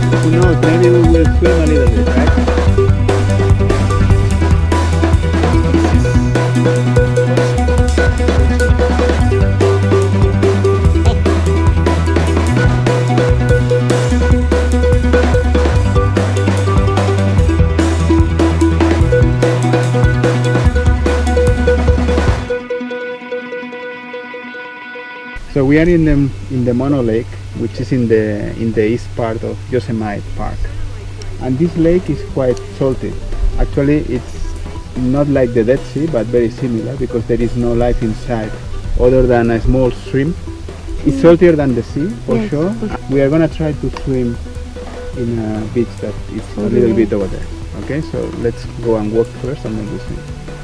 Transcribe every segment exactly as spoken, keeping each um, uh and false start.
Who knows, maybe we will swim a little bit, right? So we are in the in the Mono Lake, which is in the in the east part of Yosemite Park, and this lake is quite salty. Actually, it's not like the Dead Sea, but very similar because there is no life inside other than a small shrimp. It's saltier than the sea for Yes, sure. for sure. We are gonna try to swim in a beach that is a Over little there. bit over there. Okay, so let's go and walk first, and then we swim.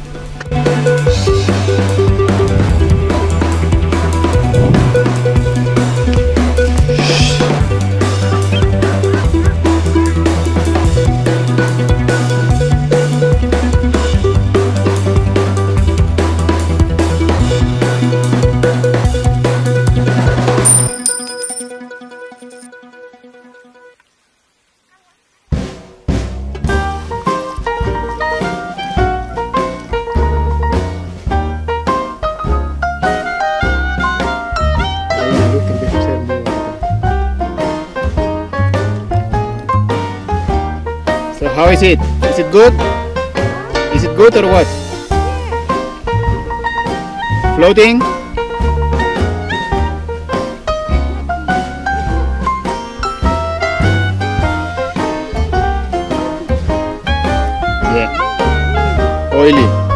So how is it? Is it good? Is it good or what? Floating? Yeah. Oily.